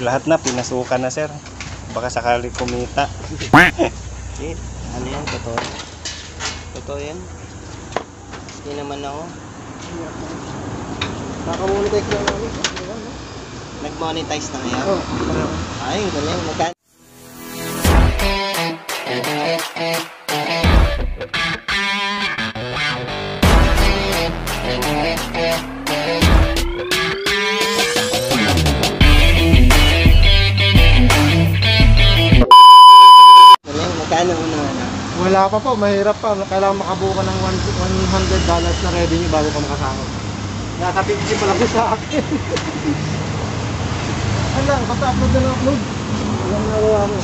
Lahat na pinasukan na, sir. Baka sakali kumita. Shit, ano yan? Totoo. Totoo yan. Hindi naman ako. Nakamonetize na namin. Nag-monetize na kaya? Oo. Ay, galing. Magkano? Magkano mo naman? Wala pa po, mahirap pa. Kailangan makabuka ng $100 na revenue bago ka makasahod. Nasa 50 pa lang sa akin. Ano lang, basta upload na lang upload. Walang nagawa mo.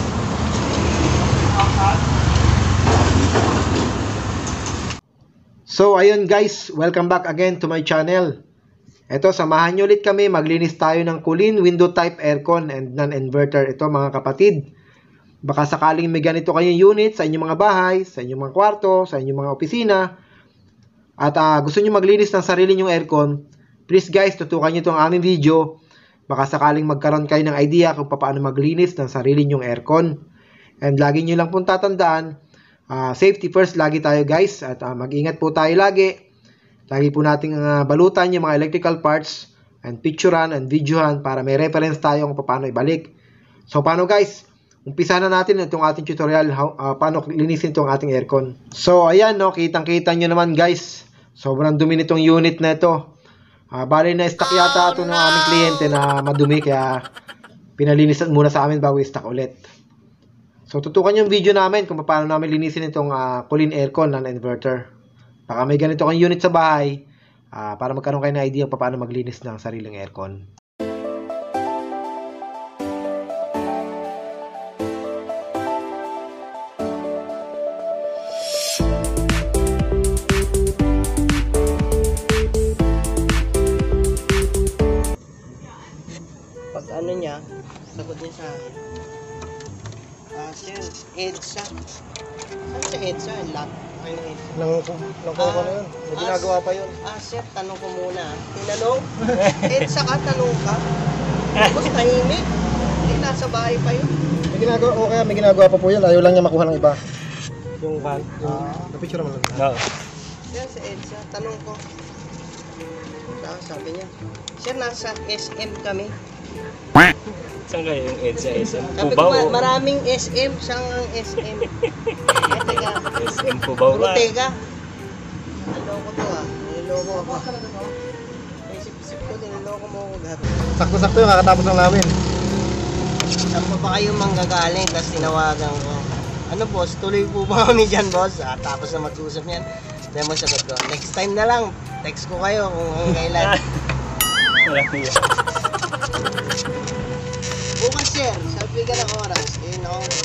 So ayun guys, welcome back again to my channel. Ito, samahan nyo ulit kami, maglinis tayo ng Kulin window type aircon and non-inverter. Ito mga kapatid, baka sakaling may ganito kayong unit sa inyong mga bahay, sa inyong mga kwarto, sa inyong mga opisina, at gusto nyo maglinis ng sarili nyong aircon, please guys, tutukan nyo itong aming video. Baka sakaling magkaroon kayo ng idea kung paano maglinis ng sarili nyong aircon. And lagi nyo lang pong tatandaan, safety first lagi tayo guys, at mag-ingat po tayo lagi. Lagi po nating balutan yung mga electrical parts and picturean and videohan para may reference tayo kung paano ibalik. So paano guys, umpisa na natin itong ating tutorial paano linisin itong ating aircon. So ayan no, kitang-kita nyo naman guys, sobrang dumi nitong unit na ito. Bali na stock yata ito ng aming kliyente na madumi, kaya pinalinisan muna sa amin bago i-stock ulit. So tutukan yung video namin kung paano namin linisin itong Kulin aircon non-inverter. Baka may ganito kang unit sa bahay, para magkaroon kayo ng idea kung paano maglinis ng sariling aircon. Pag ano niya, sagot niya sa akin. Sir, EDSA. Saan sa EDSA? Lock. Ay, EDSA. Nangkuha na yun. May ginagawa pa yun. Sir, tanong ko muna. Tinanong? EDSA ka, tanong ka? Tapos tahimik. Hindi, nasa bahay pa yun. May ginagawa, o kaya may ginagawa pa po yun. Ayaw lang niya makuha ng iba. Yung van. Napicture naman lang. No. Sir, sa EDSA, tanong ko. Sabi niya, sir, nasa SM kami. Saan kayo yung EDSA SM? Sabi Cubao? ko, maraming SM. Saan ang SM? Teka. SM Cubao ba? Teka. Niloko to Niloko ako. Isip-isip ko, niloko mo ako gabi. Sakto-sakto yung kakatapos lang namin. Saan pa ba kayo manggagaling? Tapos tinawagan ko. Ano boss, tuloy po ba kami dyan boss? Tapos na mag-usap yan. Demo sagot ko, next time na lang. Text ko kayo kung kailan. Marami yan. Bukas sir, sabi ka ng oras. Ayun ako na.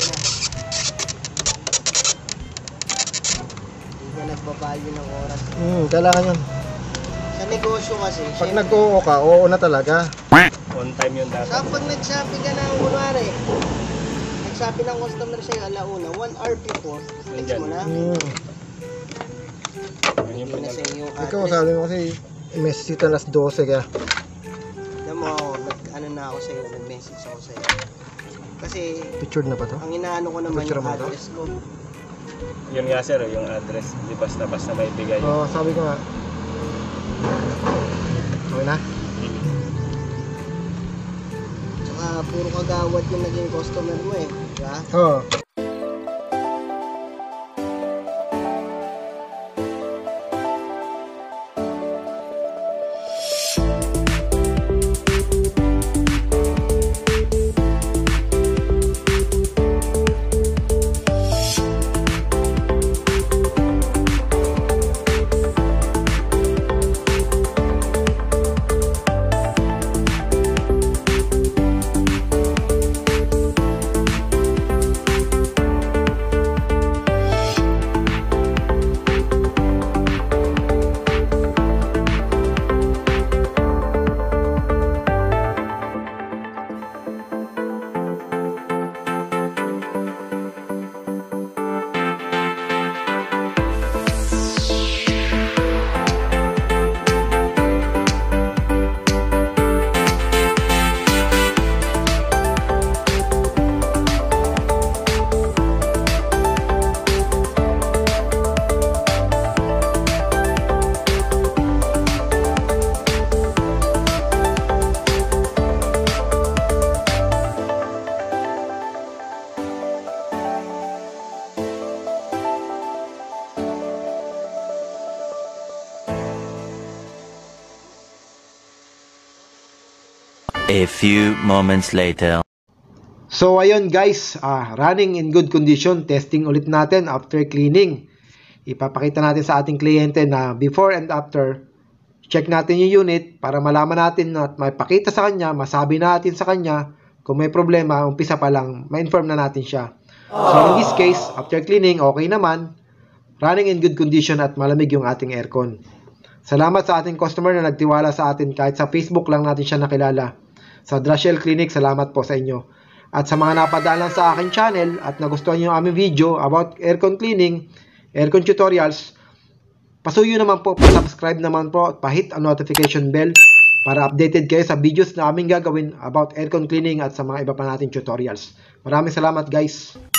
Hindi ka nagbabayo ng oras. Kailangan yun. Sa negosyo kasi, Pag nag-oo ka, oo na talaga. On time yun dapat. pag nagsabi ka ng kunwari, nagsabi ng customer sa'yo alauna, 1 hour before, text mo na. Yun Yun na sa iyo yung Ikaw, address. sabi mo kasi may sita alas 12 kaya. Alam mo, ano na ako sa'yo, nag-message ako sa'yo. Kasi, Pictured na ba to? ang inaano ko naman Picture yung mo to? address ko. Yun nga sir, yung address. Hindi basta-basta may bigay. Oo, sabi ko nga. Okay na? Tsaka, puro kagawad yung naging customer mo eh. Diba? Oo. A few moments later. So ayun guys, running in good condition, testing ulit natin after cleaning. Ipapakita natin sa ating kliyente na before and after, check natin yung unit para malaman natin at maipakita sa kanya, masabi natin sa kanya kung may problema, umpisa pa lang, ma-inform na natin siya. So in this case, after cleaning, okay naman, running in good condition at malamig yung ating aircon. Salamat sa ating customer na nagtiwala sa atin kahit sa Facebook lang natin siya nakilala. Sa Drashel Clinic, salamat po sa inyo. At sa mga napadaan sa aking channel at nagustuhan niyo yung aming video about aircon cleaning, aircon tutorials, pasuyo naman po, pa-subscribe naman po at pa-hit ang notification bell para updated kayo sa videos na aming gagawin about aircon cleaning at sa mga iba pa nating tutorials. Maraming salamat guys!